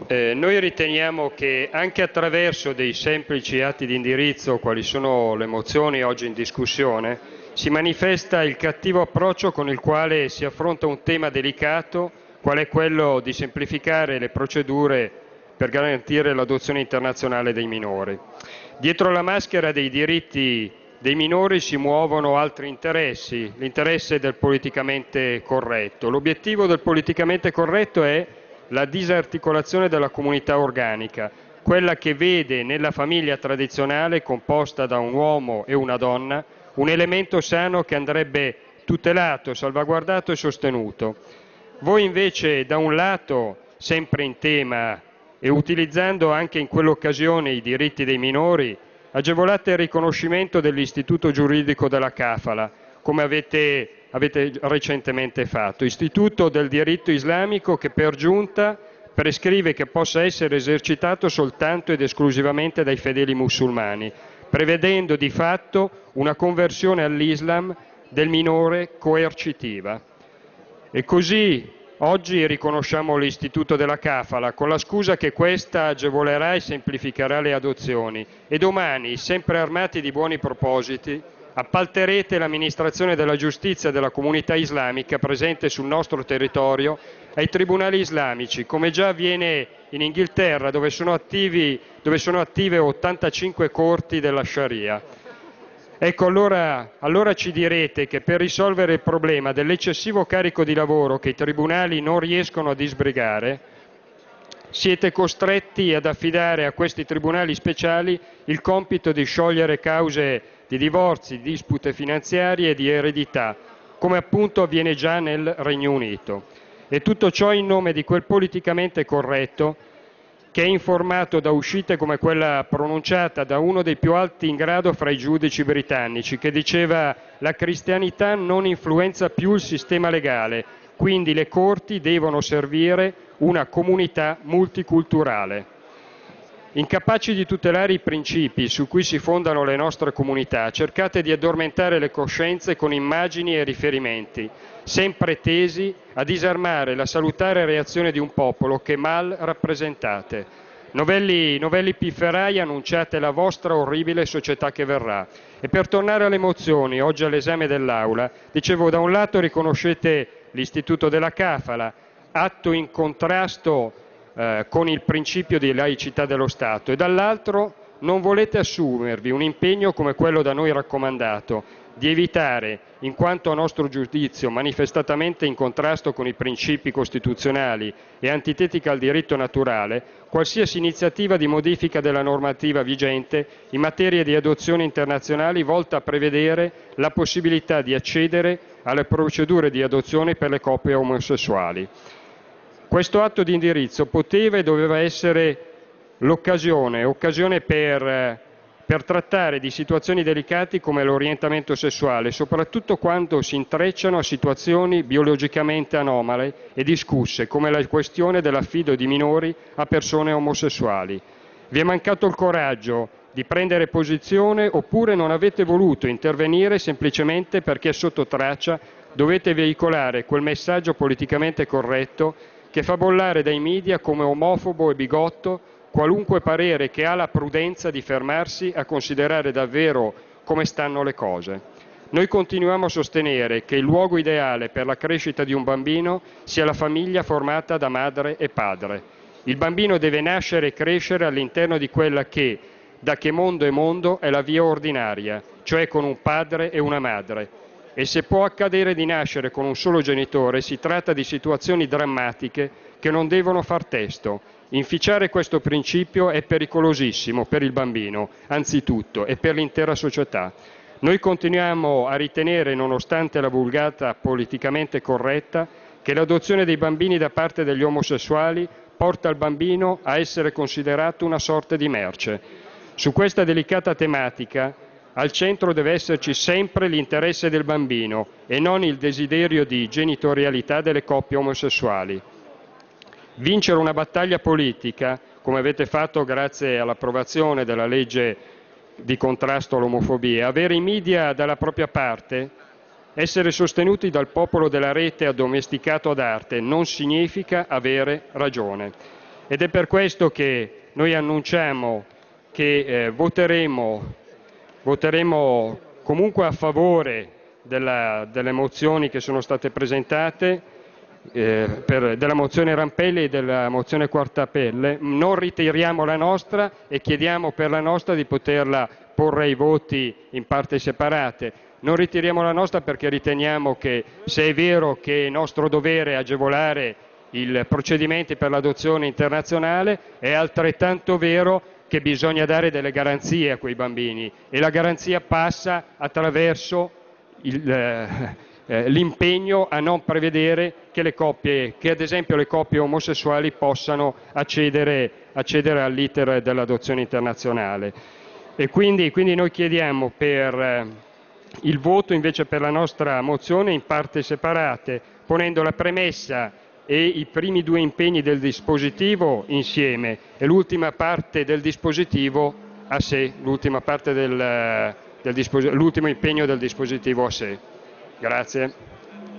Noi riteniamo che anche attraverso dei semplici atti di indirizzo, quali sono le mozioni oggi in discussione, si manifesta il cattivo approccio con il quale si affronta un tema delicato, qual è quello di semplificare le procedure per garantire l'adozione internazionale dei minori. Dietro la maschera dei diritti dei minori si muovono altri interessi, l'interesse del politicamente corretto. L'obiettivo del politicamente corretto è la disarticolazione della comunità organica, quella che vede nella famiglia tradizionale composta da un uomo e una donna un elemento sano che andrebbe tutelato, salvaguardato e sostenuto. Voi invece, da un lato, sempre in tema e utilizzando anche in quell'occasione i diritti dei minori, agevolate il riconoscimento dell'istituto giuridico della kafala, come avete recentemente fatto, istituto del diritto islamico che per giunta prescrive che possa essere esercitato soltanto ed esclusivamente dai fedeli musulmani, prevedendo di fatto una conversione all'Islam del minore coercitiva. E così oggi riconosciamo l'istituto della kafala con la scusa che questa agevolerà e semplificherà le adozioni e domani, sempre armati di buoni propositi, appalterete l'amministrazione della giustizia della comunità islamica presente sul nostro territorio ai tribunali islamici, come già avviene in Inghilterra, dove sono attive 85 corti della Sharia. Ecco, allora ci direte che per risolvere il problema dell'eccessivo carico di lavoro che i tribunali non riescono a disbrigare, siete costretti ad affidare a questi tribunali speciali il compito di sciogliere cause di divorzi, dispute finanziarie e di eredità, come appunto avviene già nel Regno Unito. E tutto ciò in nome di quel politicamente corretto che è informato da uscite come quella pronunciata da uno dei più alti in grado fra i giudici britannici, che diceva: la cristianità non influenza più il sistema legale, quindi le corti devono servire una comunità multiculturale. Incapaci di tutelare i principi su cui si fondano le nostre comunità, cercate di addormentare le coscienze con immagini e riferimenti, sempre tesi a disarmare la salutare reazione di un popolo che mal rappresentate. Novelli pifferai, annunciate la vostra orribile società che verrà. E per tornare alle mozioni, oggi all'esame dell'Aula, dicevo, da un lato riconoscete l'istituto della kafala, atto in contrasto con il principio di laicità dello Stato, e dall'altro non volete assumervi un impegno come quello da noi raccomandato, di evitare, in quanto a nostro giudizio manifestatamente in contrasto con i principi costituzionali e antitetica al diritto naturale, qualsiasi iniziativa di modifica della normativa vigente in materia di adozioni internazionali volta a prevedere la possibilità di accedere alle procedure di adozione per le coppie omosessuali. Questo atto di indirizzo poteva e doveva essere occasione per trattare di situazioni delicate come l'orientamento sessuale, soprattutto quando si intrecciano a situazioni biologicamente anomale e discusse, come la questione dell'affido di minori a persone omosessuali. Vi è mancato il coraggio di prendere posizione, oppure non avete voluto intervenire semplicemente perché sotto traccia dovete veicolare quel messaggio politicamente corretto che fa bollare dai media come omofobo e bigotto qualunque parere che ha la prudenza di fermarsi a considerare davvero come stanno le cose. Noi continuiamo a sostenere che il luogo ideale per la crescita di un bambino sia la famiglia formata da madre e padre. Il bambino deve nascere e crescere all'interno di quella che, da che mondo è mondo, è la via ordinaria, cioè con un padre e una madre. E se può accadere di nascere con un solo genitore, si tratta di situazioni drammatiche che non devono far testo. Inficiare questo principio è pericolosissimo per il bambino, anzitutto, e per l'intera società. Noi continuiamo a ritenere, nonostante la vulgata politicamente corretta, che l'adozione dei bambini da parte degli omosessuali porta il bambino a essere considerato una sorta di merce. Su questa delicata tematica al centro deve esserci sempre l'interesse del bambino e non il desiderio di genitorialità delle coppie omosessuali. Vincere una battaglia politica, come avete fatto grazie all'approvazione della legge di contrasto all'omofobia, avere i media dalla propria parte, essere sostenuti dal popolo della rete addomesticato ad arte, non significa avere ragione. ed è per questo che noi annunciamo che voteremo comunque a favore delle mozioni che sono state presentate, della mozione Rampelli e della mozione Quartapelle. Non ritiriamo la nostra e chiediamo per la nostra di poterla porre ai voti in parti separate. Non ritiriamo la nostra perché riteniamo che, se è vero che è nostro dovere agevolare i procedimenti per l'adozione internazionale, è altrettanto vero che bisogna dare delle garanzie a quei bambini, e la garanzia passa attraverso l'impegno a non prevedere che ad esempio le coppie omosessuali possano accedere all'iter dell'adozione internazionale. E quindi noi chiediamo il voto invece per la nostra mozione in parti separate, ponendo la premessa e i primi due impegni del dispositivo insieme e l'ultima parte del dispositivo a sé, l'ultimo impegno del dispositivo a sé. Grazie.